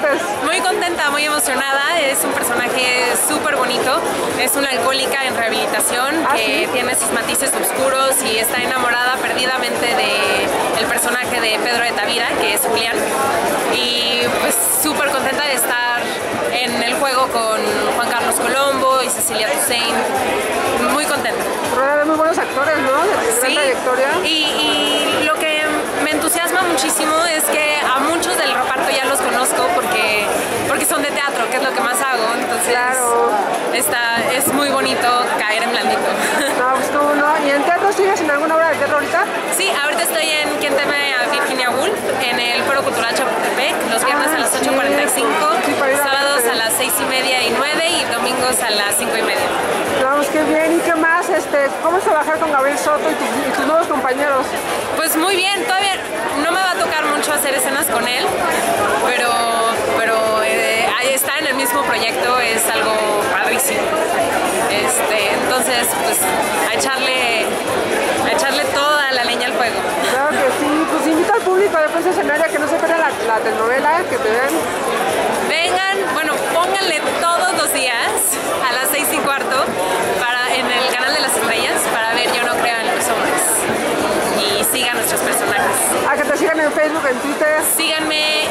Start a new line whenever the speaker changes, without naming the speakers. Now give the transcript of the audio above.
sientes?
Muy contenta, muy emocionada. Es un personaje súper bonito. Es una alcohólica en rehabilitación que tiene sus matices oscuros y está enamorada perdidamente del personaje de Pedro de Tavira, que es Julián. Y pues súper contenta de estar en el juego con Juan Carlos Colombo y Cecilia Toussaint. Muy contenta.
Rodeada de muy buenos actores, ¿no? De gran trayectoria.
Y lo que me entusiasma muchísimo es que a muchos del reparto ya los conozco porque son de teatro, que es lo que más hago. Entonces es muy bonito caer en blandito.
No, pues tú no. ¿Y en teatro sigues en alguna obra de teatro ahorita?
Sí, ahorita estoy en Quien teme a Virginia Woolf, en el Foro Cultural Chapultepec, los viernes a las 8:45, sábados a las 6:30 y 9 y domingos a las 5:30.
No, pues qué bien. ¿Y qué más? ¿Cómo es trabajar con Gabriel Soto y tus nuevos compañeros?
Pues muy bien, todavía no me va a tocar mucho hacer escenas con él, pero ahí está en el mismo proyecto, es algo padrísimo. Entonces, pues a echarle toda la leña al fuego.
Claro que sí, pues invita al público de Prensa Escenaria que no se pierda la telenovela, que te vean.
Vengan, bueno, pónganle todos los días a las 6:15 en el canal de las estrellas para ver Yo no creo en los hombres y sigan nuestros personajes.
A que te sigan en Facebook, en Twitter.
Síganme